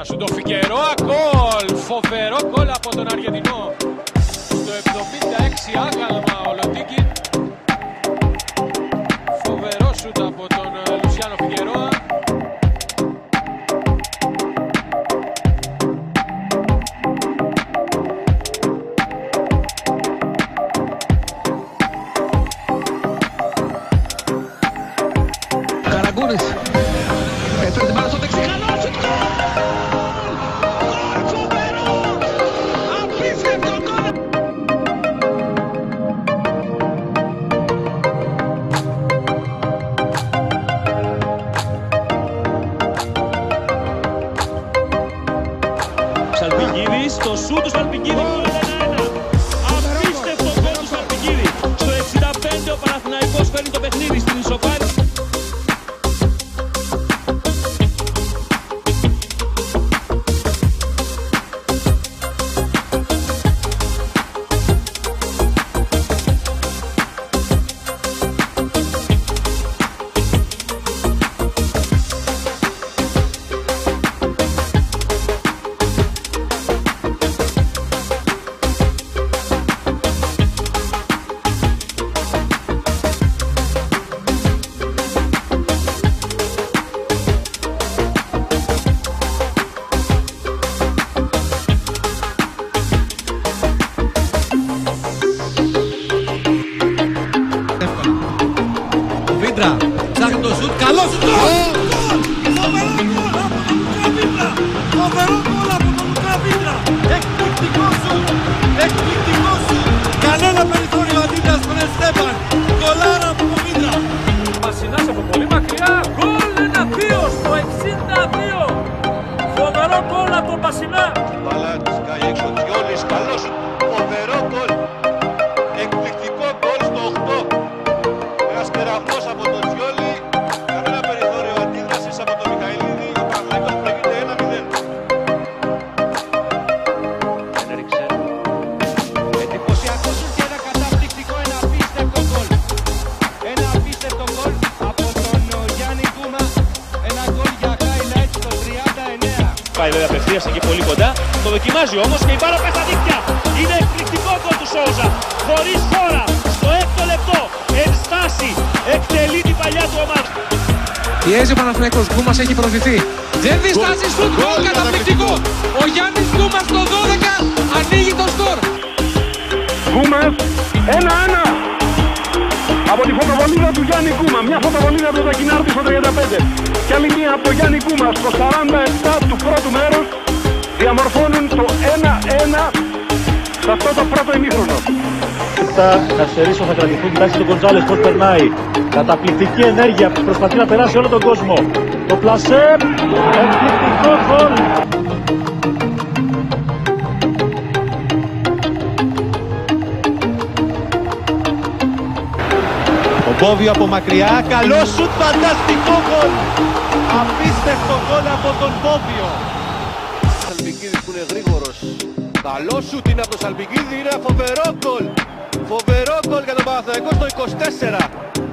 σου το Φιγκερόα, γκολ! Φοβερό γκολ από τον Αργεντινό. Στο 76 άγαλμα ο Λοντίκι. Φοβερό σουτ από τον Λουσιάνο Φιγκερόα. Καραγκούνης έφερε την μπάλα στο δεξί, καλό σουτ, γκολ! Γκολ φοβερό! Απίστευτο γκολ! Σαλπικίδης, το σουτ του Σαλπικίδη, 1-1. Απίστευτο γκολ του Σαλπικίδη. Στο 65 ο Παναθηναϊκός φέρνει το παιχνίδι στην ισοφάριση. Ψάχνει το σουτ, καλό σουτ, γκολ! Φοβερό γκολ από τον Λουκά Βίντρα! Φοβερό γκολ από τον Λουκά Βίντρα! Εκπληκτικό σουτ! Εκπληκτικό σουτ! Κανένα περιθώριο αντίδρασης στον Εστέπαν! Γκολάρα από τον Βίντρα! Πασινάς από πολύ μακριά, γκολ 1-2 στο 62. Φοβερό γκολ από τον Πασινά. Μπάλα σκάει έξω ο Τζιόλης, καλό σουτ, φοβερό γκολ! Εκπληκτικό γκολ στο 8. Ένας κεραυνός από τον Τζιόλη, κανένα περιθώριο αντίδρασης από τον Μιχαηλίδη, ο Παναθηναϊκός προηγείται 1-0. Ένριξε. Εντυπωσιακό σουτ και ένα καταπληκτικό, ένα απίστευτο γκολ. Ένα απίστευτο γκολ από τον Γιάννη Κούμα. Ένα γκολ για highlight στο 39. Πάει βέβαια απευθείας εκεί πολύ κοντά. Το δοκιμάζει όμως και η μπάλα πέφτει στα δίκτυα. Είναι εκπληκτικό γκολ του Σόουζα. Χωρίς χώρα. Στο 6ο λεπτό. Εν στάση. Εκτελεί την παλιά του ομάδα. Πιέζει ο Παναθηναϊκός, Γκούμας έχει προωθηθεί. Δεν διστάζει, σουτ, γκολ, καταπληκτικό! Ο Γιάννης Γκούμας στο 12 ανοίγει το σκορ. Γκούμας, 1-1 από τη φωτοβολίδα του Γιάννη Γκούμα. Μια φωτοβολίδα από τον Τακινάρτη στο 35 και άλλη μια από τον Γιάννη Γκούμα στο 47 του πρώτου μέρους διαμορφώνουν το 1-1 σε αυτό το πρώτο ημίχρονο. Τα καθυστερήσω θα κρατηθούν κοιτάξτε τον Γκοντζάλες πώς περνάει. Καταπληκτική ενέργεια που προσπαθεί να περάσει όλο τον κόσμο. Το πλασέ, εκπληκτικό γκολ. Ο Μπόβιο από μακριά, καλό σουτ, φανταστικό γκολ! Απίστευτο γκολ από τον Μπόβιο. Σαλπικίδης που είναι γρήγορος. Καλό σουτ είναι από τον Σαλπικίδη, είναι ένα φοβερό γκολ. Φοβερό γκολ για τον Παναθηναϊκό στο 24.